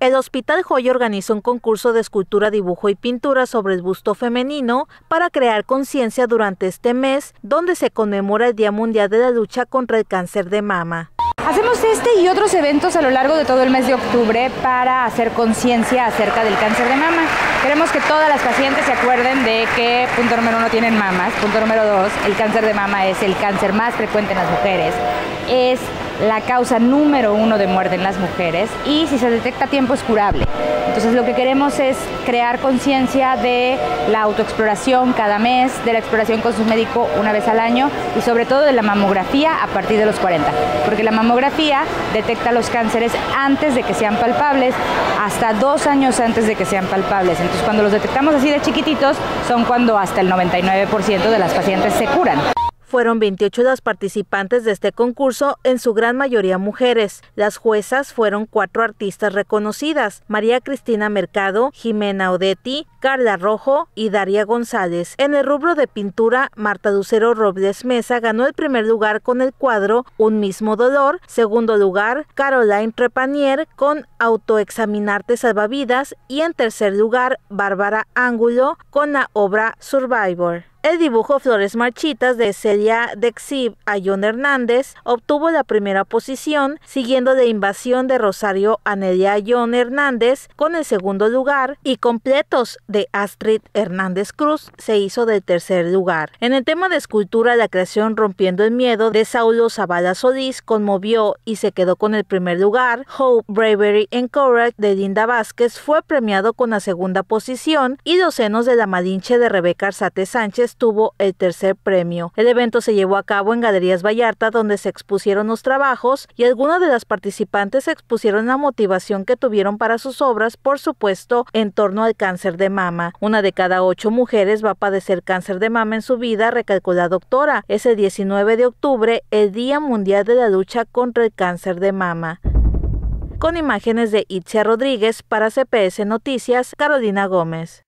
El Hospital Joya organizó un concurso de escultura, dibujo y pintura sobre el busto femenino para crear conciencia durante este mes, donde se conmemora el Día Mundial de la Lucha contra el Cáncer de Mama. Hacemos este y otros eventos a lo largo de todo el mes de octubre para hacer conciencia acerca del cáncer de mama. Queremos que todas las pacientes se acuerden de que, punto número 1, tienen mamas. Punto número 2, el cáncer de mama es el cáncer más frecuente en las mujeres. Es la causa número 1 de muerte en las mujeres y si se detecta a tiempo es curable. Entonces lo que queremos es crear conciencia de la autoexploración cada mes, de la exploración con su médico una vez al año y sobre todo de la mamografía a partir de los 40, porque la mamografía detecta los cánceres antes de que sean palpables, hasta 2 años antes de que sean palpables. Entonces cuando los detectamos así de chiquititos son cuando hasta el 99% de las pacientes se curan. Fueron 28 las participantes de este concurso, en su gran mayoría mujeres. Las juezas fueron 4 artistas reconocidas: María Cristina Mercado, Jimena Odetti, Carla Rojo y Daria González. En el rubro de pintura, Marta Lucero Robles Mesa ganó el primer lugar con el cuadro Un mismo dolor. Segundo lugar, Caroline Trepanier con Autoexaminarte salvavidas. Y en tercer lugar, Bárbara Ángulo con la obra Survivor. El dibujo Flores Marchitas de Celia Dexib a John Hernández obtuvo la primera posición, siguiendo la invasión de Rosario Anelia John Hernández con el segundo lugar, y Completos de Astrid Hernández Cruz se hizo del tercer lugar. En el tema de escultura, la creación Rompiendo el Miedo de Saulo Zavala Solís conmovió y se quedó con el primer lugar. Hope, Bravery and Courage de Linda Vázquez fue premiado con la segunda posición y Los senos de la Malinche de Rebeca Arzate Sánchez tuvo el tercer premio. El evento se llevó a cabo en Galerías Vallarta, donde se expusieron los trabajos y algunas de las participantes expusieron la motivación que tuvieron para sus obras, por supuesto, en torno al cáncer de mama. 1 de cada 8 mujeres va a padecer cáncer de mama en su vida, recalcó la doctora. Es el 19 de octubre, el Día Mundial de la Lucha contra el Cáncer de Mama. Con imágenes de Itzia Rodríguez para CPS Noticias, Carolina Gómez.